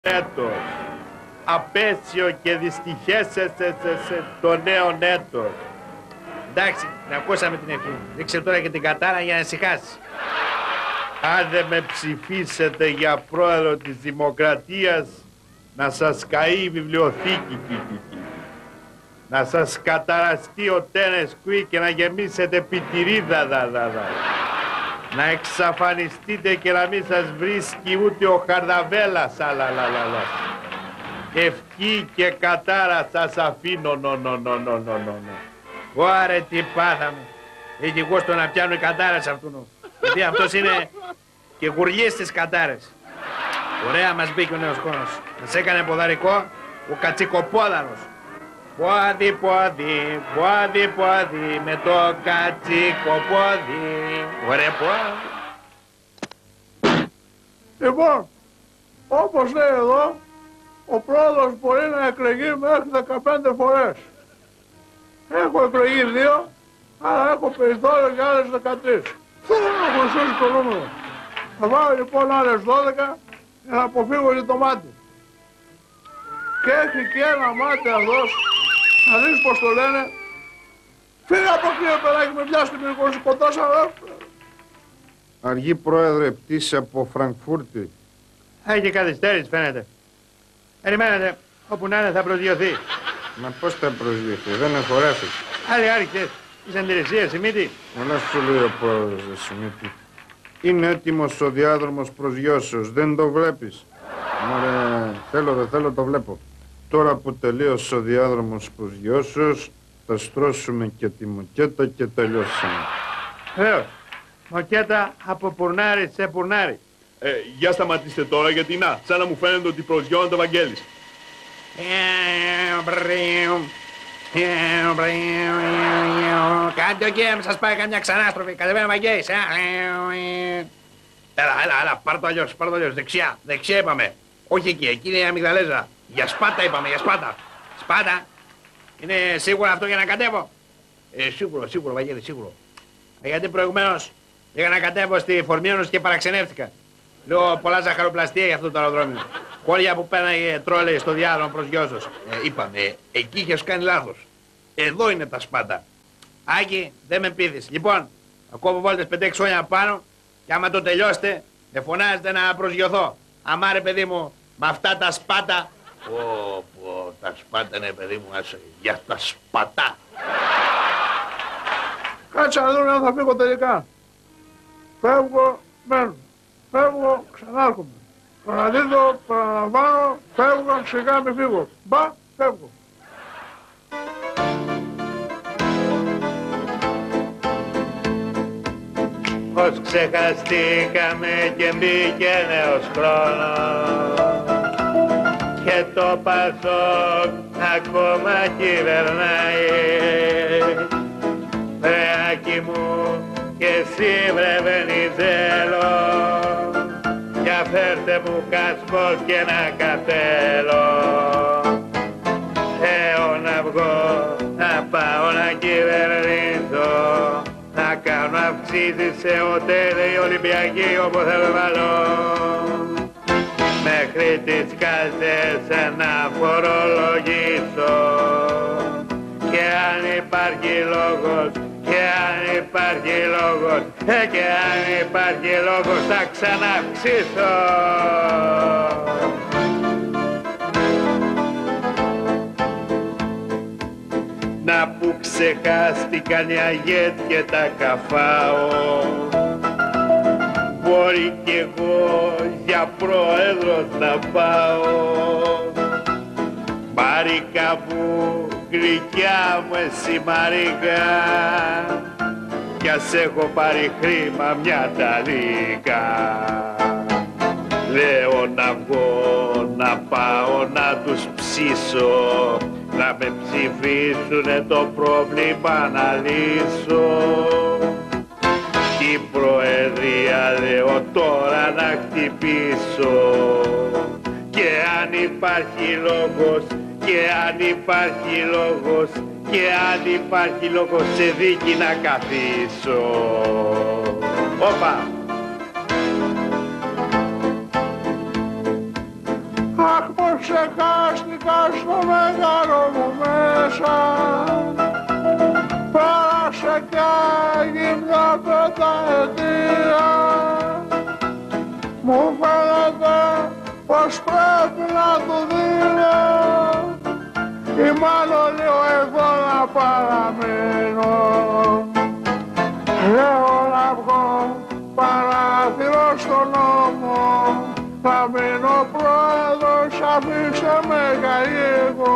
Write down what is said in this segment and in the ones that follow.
έτος. Απέσιο και δυστυχές το νέο έτος. Εντάξει, να ακούσαμε την ευχή. Ρίξε τώρα και την κατάρα για να ησυχάσει. Αν δεν με ψηφίσετε για πρόεδρο της Δημοκρατίας, να σας καεί η βιβλιοθήκη, να σας καταραστεί ο τένες κουί και να γεμίσετε πιτηρίδα, να εξαφανιστείτε και να μην σας βρίσκει ούτε ο Χαρδαβέλας, ευχή και κατάρα σας αφήνω, Ωάρε τι πάθαμε. Έχει γούστο να πιάνουν οι κατάρες αυτού. Γιατί αυτός είναι και γουργής στις κατάρες. Ωραία μας μπήκε ο νέος χρόνος. Μας έκανε ποδαρικό ο Κατσικοπόδαρος. Πόδι, πόδι, πόδι, πόδι, με το Κατσικοπόδι. Ωραία πόδι. Λοιπόν, όπως λέει εδώ, ο πρόεδρος μπορεί να εκλεγεί μέχρι 15 φορές. Έχω εκλεγεί 2, αλλά έχω περιθώριο για άλλες 13. Θέλω να προσθέσω το νούμερο. Θα βάλω λοιπόν άλλες 12 για να αποφύγω και το μάτι. Και έχει και ένα μάτι αυτός, να δεις πως το λένε. Φύγε από εκεί παιδάκι, με πιάσει την κοντάσα. Αργή πρόεδρε, πτήση από Φραγκφούρτη. Έχει καθυστέρηση φαίνεται. Περιμένετε, όπου να είναι θα προσγειωθεί. Μα πώς θα προσγειωθεί, δεν έχω ρέφη. Άλλοι άρχιτες, της αντιρρησίας, Σιμίτη. Όλα σου λέει ο πρόεδρος, Σιμίτη. Είναι έτοιμος ο διάδρομος προσγειώσεως, δεν το βλέπεις. Μωρέ, θέλω δεν θέλω, το βλέπω. Τώρα που τελείωσε ο διάδρομος προσγειώσεως, θα στρώσουμε και τη μοκέτα και τελειώσαμε. Βεβαίως. Μοκέτα από πουρνάρι σε πουρνάρι. Για σταματήστε τώρα γιατί να, σαν να μου φαίνεται ότι προσγειώνεται ο Βαγγέλης. Κάντε ο κύριε, σας πάει καμιά ξανάστροφη. Κατεβαίνει ο Βαγγέλης. Έλα, πάρ' το αλλιώς, δεξιά, είπαμε. Όχι εκεί, εκεί είναι η αμυγδαλέζα. Για Σπάτα είπαμε, για Σπάτα. Σπάτα. Είναι σίγουρο αυτό για να κατέβω. Σίγουρο, Βαγγέλη, σίγουρο. Γιατί προηγουμένως πήγα να κατέβω στη Φορμίωνος και παραξενεύτηκα. Λέω πολλά ζαχαροπλαστεία για αυτό το αεροδρόμιο. Χώρια που πέρναγε τρόλεϊ στο διάδρομο προσγειώσεως. Είπαμε, εκεί είχες κάνει λάθος. Εδώ είναι τα Σπάτα. Άκη, δεν με πείθεις. Λοιπόν, ακόμα βόλτες 5-6 χρόνια πάνω και άμα το τελειώσετε, με φωνάζετε να προσγειωθώ. Αμά ρε παιδί μου, με αυτά τα Σπάτα. Πω, τα Σπάτα είναι παιδί μου, άσε, για τα Σπατά. Κάτσε να δούμε αν θα φύγω τελικά. Φεύγω, μένω. Φεύγω, ξανάρχομαι. Παραδίδω, παραλαμβάνω, φεύγω, σιγά μη φύγω. Μπα, φεύγω. Πως ξεχαστήκαμε και μπήκε νέος χρόνος και το Πασόκ ακόμα κυβερνάει. Βρεάκι μου και εσύ βρε Βενιζέλο, για φέρτε μου κασκόλ και ένα καπέλο. Να βγω, να πάω να κυβερνήσω, να κάνω αυξήσεις σε οτέλ ή Ολυμπιακή όπου θέλω βάλω. Μέχρι τις κάλτσες να φορολογήσω. Και αν υπάρχει λόγος, και αν υπάρχει λόγος, και αν υπάρχει λόγος θα ξαναυξήσω. Να που ξεχάστηκαν οι αγέτ και τα καφάω, μπορεί κι εγώ για πρόεδρος να πάω. Μαρίκα μου, γλυκιά μου εσύ Μαρίκα, κι ας έχω πάρει χρήμα μια ταλίκα. Λέω να βγω, να πάω να τους ψήσω, να με ψηφίσουνε το πρόβλημα να λύσω. Την Προεδρία λέω τώρα να χτυπήσω. Και αν υπάρχει λόγος, και αν υπάρχει λόγος, και αν υπάρχει λόγος σε δίκη να καθίσω. Όπα! αχ πως ξεχάστηκα στο μεγάλο μου μέσα. Πέρασε κι έγινε πενταετία. Μου φαίνεται πως πρέπει να του δίνω ή μάλλον λίγο εδώ να παραμείνω. Λέω να βγω παράθυρο στον νόμο, θα μείνω πρόεδρος, αφήστε με καίγω.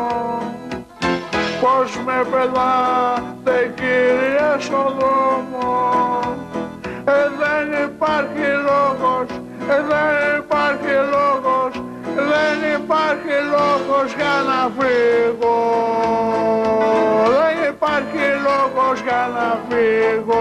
Πως με πετάτε κύριε στον δρόμο, δεν υπάρχει λόγος, δεν υπάρχει λόγος, δεν υπάρχει λόγος για να φύγω. Δεν υπάρχει λόγος για να φύγω.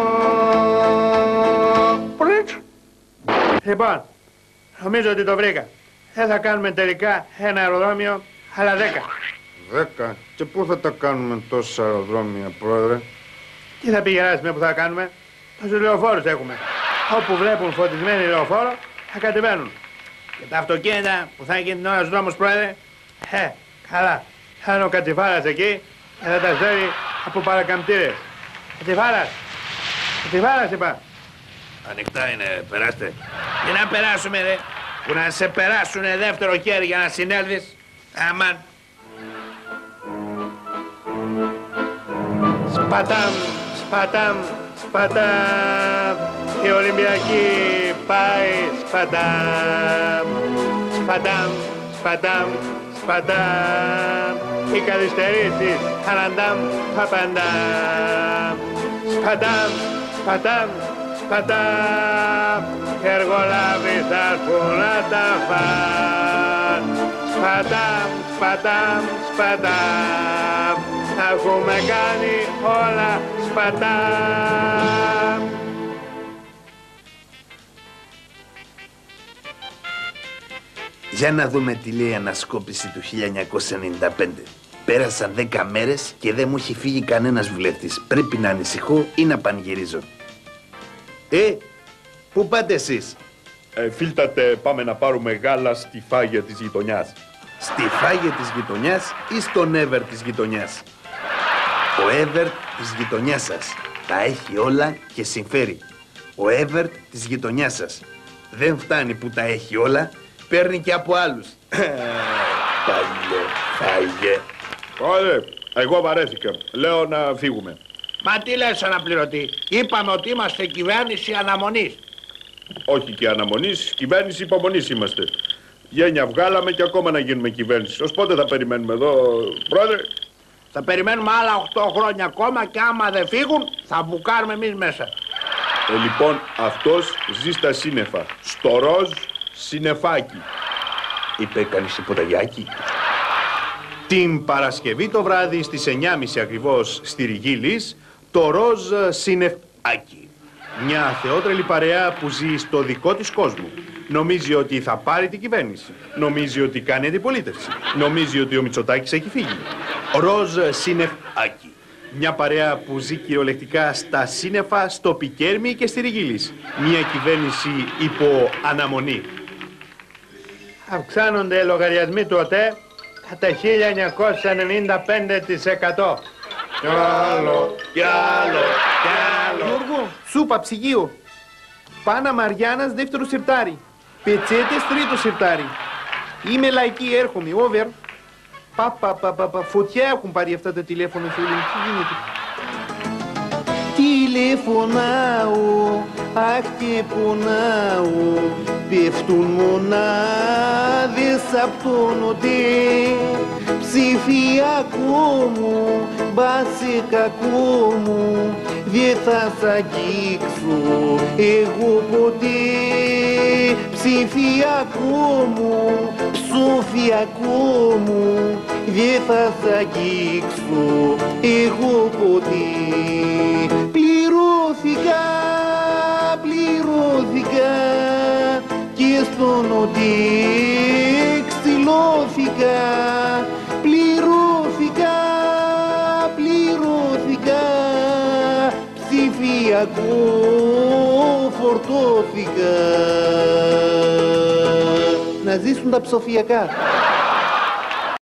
Πριτς. Λοιπόν, νομίζω ότι το βρήκα. Δεν θα κάνουμε τελικά ένα αεροδρόμιο, αλλά 10. 10. Και πού θα τα κάνουμε τόσα αεροδρόμια, πρόεδρε? Τι θα πηγαίνουμε που θα κάνουμε? Τόσους λεωφόρους έχουμε. Όπου βλέπουν φωτισμένοι λεωφόρο, θα κατεβαίνουν. Και τα αυτοκίνητα που θα είναι την ώρα στους δρόμους, πρόεδρε, καλά. Θα είναι ο Κατσιφάρας εκεί και θα τα στέλνει από παρακαμπτήρες. Κατσιφάρας είπα. Ανοιχτά είναι, περάστε. Και να περάσουμε ρε, που να σε περάσουνε δεύτερο χέρι για να συνέλθεις. Αμάν. Σπατάμ, σπατάμ, σπατάμ. Η Ολυμπιακή πάει σπατάμ. Σπατάμ, σπατάμ, σπατάμ. Οι καθυστερήσεις αναντάμ, παπαντάμ. Σπατάμ, σπατάμ, σπατάμ. Οι εργολάβοι θα έρθουν να τα φαν. Σπατάμ, σπατάμ, σπατάμ. Έχουμε κάνει όλα σπατάμ. Για να δούμε τι λέει η ανασκόπηση του 1995. Πέρασαν 10 μέρες και δεν μου έχει φύγει κανένας βουλευτής. Πρέπει να ανησυχώ ή να πανηγυρίζω. Πού πάτε εσείς? Φίλτατε, πάμε να πάρουμε γάλα στη φάγια της γειτονιάς. Στη φάγια της γειτονιάς ή στον Εύερ της γειτονιάς? Ο Εύερ της γειτονιάς σας τα έχει όλα και συμφέρει. Ο Εύερ της γειτονιάς σας δεν φτάνει που τα έχει όλα, παίρνει και από άλλους. Φάγε. Πρόεδρε, εγώ βαρέθηκα. Λέω να φύγουμε. Μα τι λες αναπληρωτή, είπαμε ότι είμαστε κυβέρνηση αναμονής. Όχι και αναμονής, κυβέρνηση υπομονής είμαστε. Γένια βγάλαμε και ακόμα να γίνουμε κυβέρνηση. Ως πότε θα περιμένουμε εδώ, πρόεδρε? Θα περιμένουμε άλλα 8 χρόνια ακόμα και άμα δεν φύγουν θα μπουκάρουμε εμείς μέσα. Λοιπόν, αυτός ζει στα σύννεφα. Στο ροζ συννεφάκι. Είπε κανείς υποταγιάκι? Την Παρασκευή το βράδυ στις 9.30 ακριβώς στη Ριγίλης, το ροζ συννεφάκι. Μια θεότρελη παρέα που ζει στο δικό της κόσμο. Νομίζει ότι θα πάρει την κυβέρνηση. Νομίζει ότι κάνει αντιπολίτευση. Νομίζει ότι ο Μητσοτάκης έχει φύγει. Ροζ συννεφάκι. Μια παρέα που ζει κυριολεκτικά στα σύννεφα, στο Πικέρμι και στη Ριγίλης. Μια κυβέρνηση υπό αναμονή. Αυξάνονται λογαριασμοί του ΟΤΕ κατά 1995%. Κι άλλο, κι άλλο, κι άλλο. Γιώργο, σούπα ψυγείο. Πάνα Μαριάννας δεύτερο σιρτάρι. Πετσέτες τρίτο σιρτάρι. Είμαι λαϊκή, έρχομαι, over. Φωτιά έχουν πάρει αυτά τα τηλέφωνα, φίλοι. Τι γίνεται? Τηλεφωνάω, αχ και πονάω. Πέφτουν μονάδες απ' τον ΟΤΕ. Ψηφιακό μου, μπάσε κακό μου, δεν θα σ' αγγίξω εγώ ποτέ. Ψηφιακό μου, ψηφιακό μου, δεν θα σ' αγγίξω εγώ ποτέ. Πληρώθηκα, πληρώθηκα και στον ΟΤΕ ξυλώθηκα. Πληρώθηκα, πληρώθηκα, ψηφιακό φορτώθηκα. να ζήσουν τα ψηφιακά.